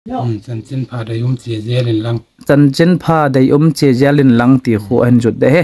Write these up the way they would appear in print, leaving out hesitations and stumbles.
chân chân pha đầy chia dê lên lăng chân chân pha đầy chia dê lên lăng thì khu anh rụt đấy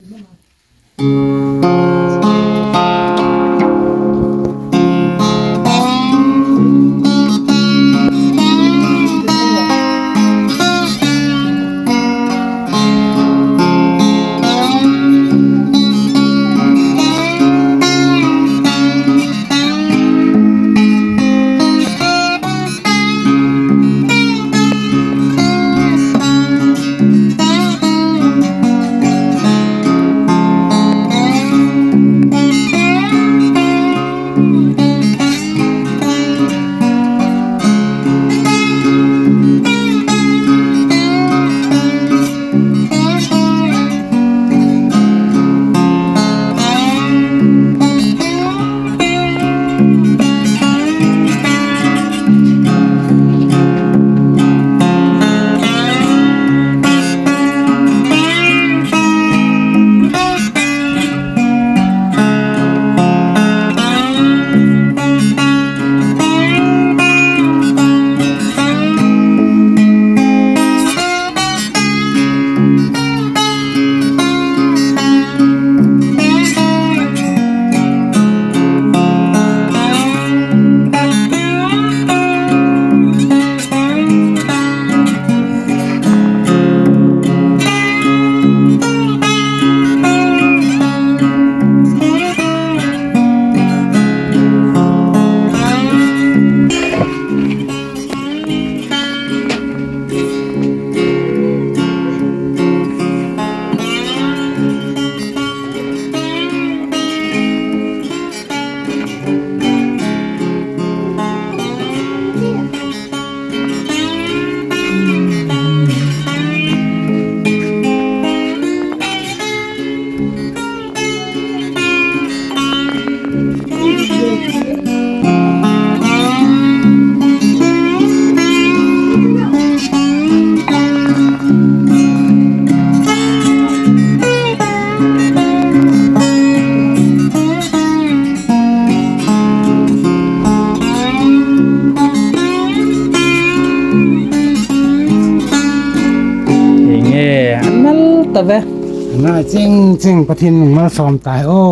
về ngay chinh chinhประทินมาซ้อมตายโอ้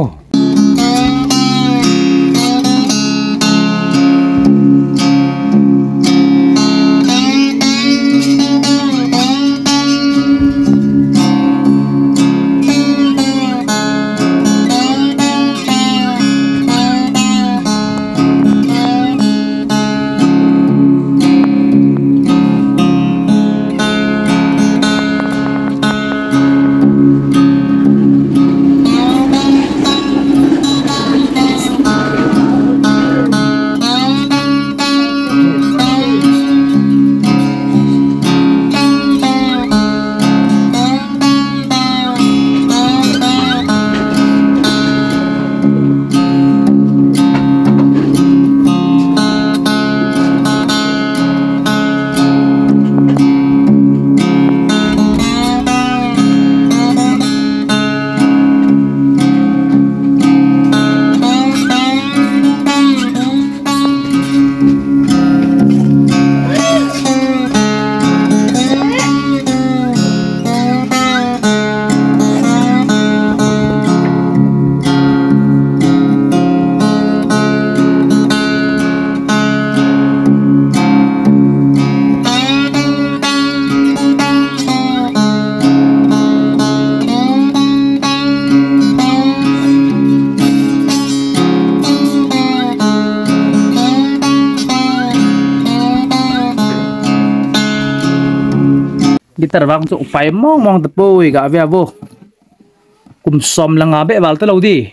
Guiter vang so phải mong mong tập bôi cả về vô cùng xóm là ngà bẹ vào tới lâu đi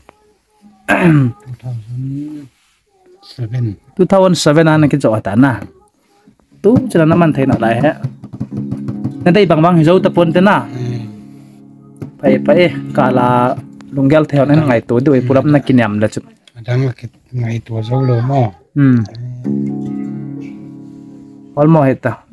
2007 anh cái chỗ tán à tú cho là năm ăn thấy nó lại hết nên đây bằng hình dấu tập quân thế nào phải cả là lunghel theo nên ngày tối đuổi phụ lắm là kinh nghiệm là chụp đang là ngày tối dấu lừa mò all mò hết ta